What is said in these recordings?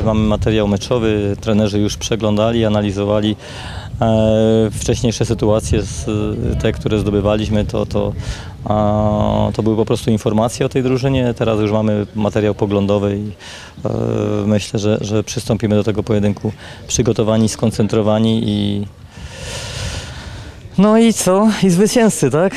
mamy materiał meczowy, trenerzy już przeglądali, analizowali wcześniejsze sytuacje, te, które zdobywaliśmy, to były po prostu informacje o tej drużynie. Teraz już mamy materiał poglądowy i myślę, że przystąpimy do tego pojedynku przygotowani, skoncentrowani i no i co? I zwycięzcy, tak?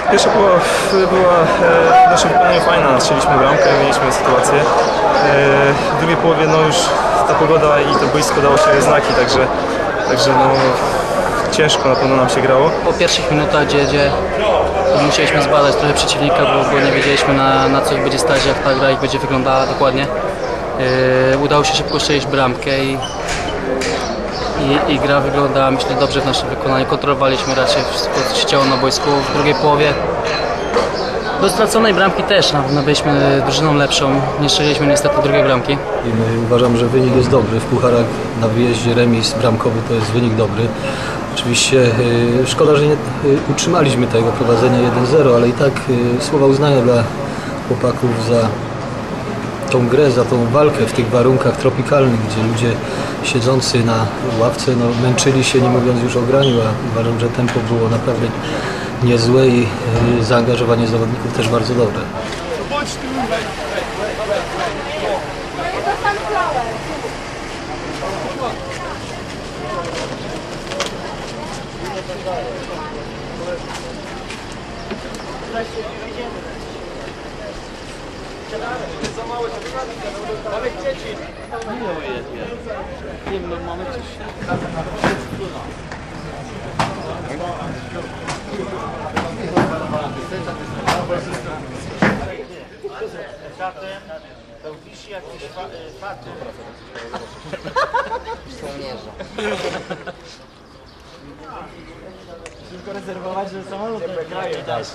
Pierwsza była w naszym wykonaniu fajna, strzeliśmy bramkę, mieliśmy sytuację. W drugiej połowie no już ta pogoda i to boisko dało się znaki, także no, ciężko na pewno nam się grało. Po pierwszych minutach, gdzie musieliśmy zbadać trochę przeciwnika, bo nie wiedzieliśmy na co będzie stać, jak ta gra ich będzie wyglądała dokładnie. Udało się szybko strzelić bramkę i gra wyglądała, myślę, dobrze w naszym wykonaniu. Kontrolowaliśmy raczej wszystko, co się działo na boisku. W drugiej połowie do straconej bramki też byliśmy drużyną lepszą. Nie strzeliliśmy niestety drugiej bramki. Uważam, że wynik jest dobry. W pucharach na wyjeździe remis bramkowy to jest wynik dobry. Oczywiście szkoda, że nie utrzymaliśmy tego prowadzenia 1-0, ale i tak słowa uznania dla chłopaków za tą grę, za tą walkę w tych warunkach tropikalnych, gdzie ludzie siedzący na ławce męczyli się, nie mówiąc już o graniu, a uważam, że tempo było naprawdę niezłe i zaangażowanie zawodników też bardzo dobre. To wisi jakiś faty. Musisz go rezerwować, że samolot nie kraje dalszy.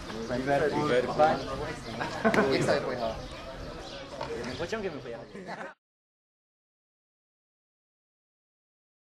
Jak sobie pojechała? Pociągiem pojechał.